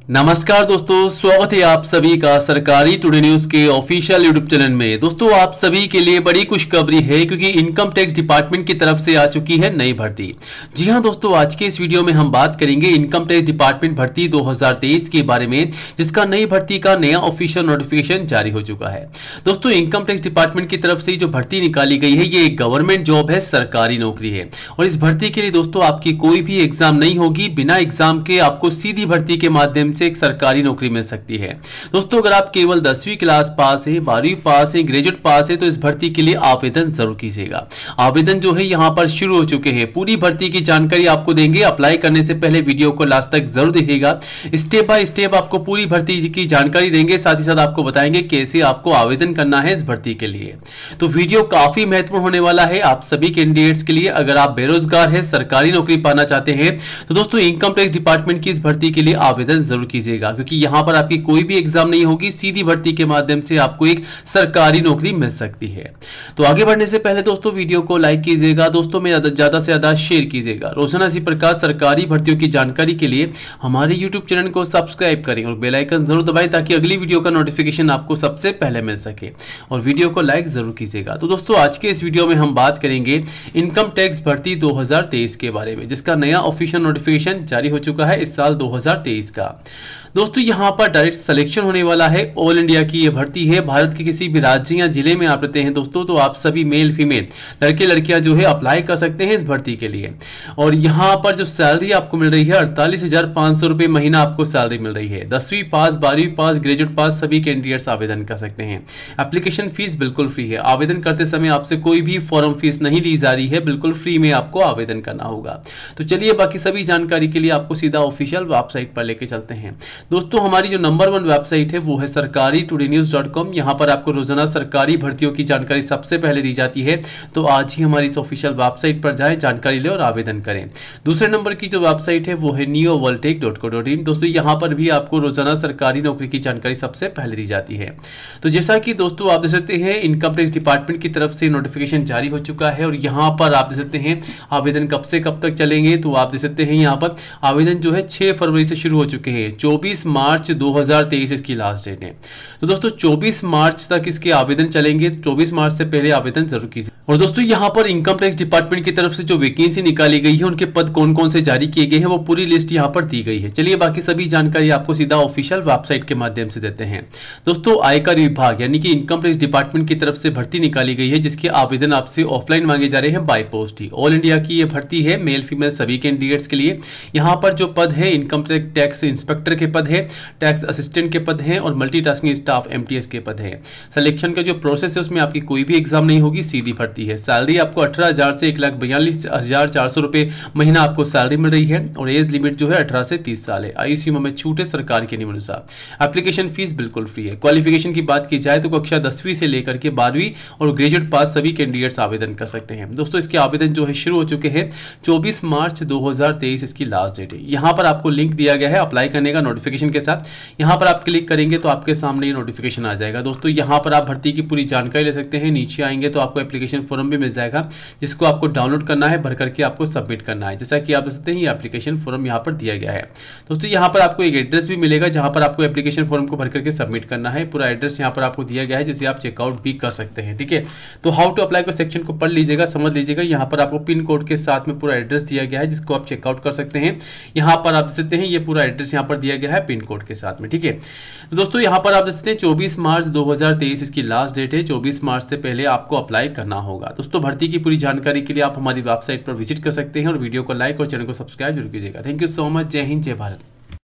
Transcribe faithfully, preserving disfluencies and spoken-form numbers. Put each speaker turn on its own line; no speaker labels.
नमस्कार दोस्तों, स्वागत है आप सभी का सरकारी टुडे न्यूज के ऑफिशियल यूट्यूब चैनल में। दोस्तों आप सभी के लिए बड़ी खुशखबरी है क्योंकि इनकम टैक्स डिपार्टमेंट की तरफ से आ चुकी है नई भर्ती। जी हां दोस्तों, आज के इस वीडियो में हम बात करेंगे इनकम टैक्स डिपार्टमेंट भर्ती दो हज़ार तेईस के बारे में, जिसका नई भर्ती का नया ऑफिशियल नोटिफिकेशन जारी हो चुका है। दोस्तों इनकम टैक्स डिपार्टमेंट की तरफ से जो भर्ती निकाली गई है ये एक गवर्नमेंट जॉब है, सरकारी नौकरी है। और इस भर्ती के लिए दोस्तों आपकी कोई भी एग्जाम नहीं होगी, बिना एग्जाम के आपको सीधी भर्ती के माध्यम से एक सरकारी नौकरी मिल सकती है। दोस्तों अगर आप केवल दसवीं क्लास पास है, बारहवीं पास है, ग्रेजुएट पास है तो इस भर्ती के लिए आवेदन जरूर कीजिएगा। आवेदन जो है यहाँ पर शुरू हो चुके हैं। पूरी भर्ती की जानकारी आपको देंगे। अप्लाई करने से पहले वीडियो को लास्ट तक जरूर देखिएगा। स्टेप बाय स्टेप आपको पूरी भर्ती की जानकारी देंगे, साथ ही साथ आपको बताएंगे कैसे आपको आवेदन करना है इस भर्ती के लिए। तो वीडियो काफी महत्वपूर्ण होने वाला है आप सभी कैंडिडेट्स के लिए। अगर आप बेरोजगार है, सरकारी नौकरी पाना चाहते हैं तो दोस्तों इनकम टैक्स डिपार्टमेंट की इस भर्ती के लिए आवेदन जरूर कीजिएगा, क्योंकि यहां पर आपकी कोई भी एग्जाम नहीं होगी, सीधी भर्ती के माध्यम से आपको एक सरकारी नौकरी मिल सकती है। तो आगे बढ़ने से पहले दोस्तों वीडियो को लाइक कीजिएगा, दोस्तों में ज्यादा से ज्यादा शेयर कीजिएगा। रोजाना इसी प्रकार सरकारी भर्तियों की जानकारी के लिए हमारे यूट्यूब चैनल को सब्सक्राइब करें और बेल आइकन जरूर दबाएं ताकि अगली वीडियो का नोटिफिकेशन आपको सबसे पहले मिल सके। और वीडियो को लाइक जरूर कीजिएगा। तो दोस्तों आज के इस वीडियो में हम बात करेंगे इनकम टैक्स भर्ती दो हज़ार तेईस के बारे में, जिसका नया ऑफिशियल नोटिफिकेशन जारी हो चुका है इस साल दो हज़ार तेईस का। दोस्तों यहां पर डायरेक्ट सिलेक्शन होने वाला है। ऑल इंडिया की यह भर्ती है। भारत के किसी भी राज्य या जिले में आप रहते हैं दोस्तों तो आप सभी मेल फीमेल लड़के लड़कियां जो है अप्लाई कर सकते हैं इस भर्ती के लिए। और यहां पर जो सैलरी आपको मिल रही है अड़तालीस हजार पांच सौ रुपए महीना आपको सैलरी मिल रही है। दसवीं पास, बारहवीं पास, ग्रेजुएट पास सभी कैंडिडेट्स आवेदन कर सकते हैं। एप्लीकेशन फीस बिल्कुल फ्री है। आवेदन करते समय आपसे कोई भी फॉर्म फीस नहीं ली जा रही है, बिल्कुल फ्री में आपको आवेदन करना होगा। तो चलिए बाकी सभी जानकारी के लिए आपको सीधा ऑफिशियल वेबसाइट पर लेके चलते हैं। दोस्तों हमारी जो नंबर वन वेबसाइट है वो है सरकारी टुडे न्यूज डॉट कॉम। यहाँ पर आपको रोजाना सरकारी भर्तियों की जानकारी सबसे पहले दी जाती है। तो आज ही हमारी इस ऑफिशियल वेबसाइट पर जाएं, जानकारी लें और आवेदन करें। दूसरे नंबर की जो वेबसाइट है वो है neo world tech dot co dot in. दोस्तों यहाँ पर भी आपको रोजाना सरकारी नौकरी की जानकारी सबसे पहले दी जाती है। तो जैसा कि दोस्तों आप देख सकते हैं इनकम टैक्स डिपार्टमेंट की तरफ से नोटिफिकेशन जारी हो चुका है और यहाँ पर आप देख सकते हैं आवेदन कब से कब तक चलेंगे। तो आप देख सकते हैं यहाँ पर आवेदन जो है छह फरवरी से शुरू हो चुके हैं। चौबीस मार्च दो हज़ार तेईस इसकी लास्ट डेट है। तो दोस्तों चौबीस मार्च तक इसके आवेदन चलेंगे। चौबीस मार्च से पहले आवेदन जरूर कीजिए। और दोस्तों यहाँ पर इनकम टैक्स डिपार्टमेंट की तरफ से जो वैकेंसी निकाली गई है, उनके पद कौन कौन से जारी किए गए हैं वो पूरी लिस्ट यहाँ पर दी गई है। चलिए बाकी सभी जानकारी आपको सीधा ऑफिशियल वेबसाइट के माध्यम से देते हैं। दोस्तों आयकर विभाग यानी कि इनकम टैक्स डिपार्टमेंट की तरफ से भर्ती निकाली गई है, जिसके आवेदन आपसे ऑफलाइन मांगे जा रहे हैं बाय पोस्ट ही। ऑल इंडिया की यह भर्ती है, मेल फीमेल सभी कैंडिडेट्स के लिए। यहाँ पर जो पद है इनकम टैक्स इंस्पेक्टर के पद है, टैक्स असिस्टेंट के पद हैं और मल्टीटास्किंग स्टाफ एमटीएस के पद हैं। सिलेक्शन का जो प्रोसेस है उसमें आपकी कोई भी एग्जाम नहीं होगी, सीधी भर्ती है। सैलरी आपको अठारह हजार से एक लाख बयालीस हजार चार सौ रुपए महीना आपको सैलरी मिल रही है और एज लिमिट जो है अठारह से तीस साल है। आयु सीमा में छूट है सरकार के नियमानुसार। एप्लीकेशन फीस बिल्कुल फ्री है। क्वालिफिकेशन की बात की जाए तो कक्षा दसवीं से लेकर के बारहवीं और ग्रेजुएट पास सभी कैंडिडेट्स आवेदन कर सकते हैं। दोस्तों इसके आवेदन जो है शुरू हो चुके हैं। चौबीस मार्च दो हज़ार तेईस इसकी लास्ट डेट है। यहाँ पर आपको लिंक दिया गया है अप्लाई करने का नोटिफिकेशन के साथ। यहाँ पर आप क्लिक करेंगे तो आपके सामने ये नोटिफिकेशन आ जाएगा। दोस्तों यहाँ पर आप भर्ती की पूरी जानकारी ले सकते हैं। नीचे आएंगे तो आपको एप्लीकेशन फॉर्म भी मिल जाएगा, जिसको आपको डाउनलोड करना है, भर करके आपको सबमिट करना है। जैसा कि आप देख सकते हैं ये एप्लीकेशन फॉर्म यहाँ पर दिया गया है। दोस्तों यहाँ पर आपको एक एड्रेस भी मिलेगा जहाँ पर आपको एप्लीकेशन फॉर्म को भर करके सबमिट करना है। पूरा एड्रेस यहाँ पर आपको दिया गया है, जिसे आप चेकआउट भी कर सकते हैं। ठीक है, तो हाउ टू अप्लाई को सेक्शन को पढ़ लीजिएगा, समझ लीजिएगा। यहाँ पर आपको पिन कोड के साथ में पूरा एड्रेस दिया गया है, जिसको आप चेकआउट कर सकते हैं। यहाँ पर आप देख सकते हैं ये पूरा एड्रेस यहाँ पर दिया गया है पिन कोड के साथ में। ठीक है, तो दोस्तों यहाँ पर आप देख सकते हैं चौबीस मार्च दो हज़ार तेईस इसकी लास्ट डेट है। चौबीस मार्च से पहले आपको अप्लाई करना होगा। दोस्तों भर्ती की पूरी जानकारी के लिए आप हमारी वेबसाइट पर विजिट कर सकते हैं और वीडियो को लाइक और चैनल को सब्सक्राइब जरूर कीजिएगा। Thank you so much. जय हिंद, जय भारत।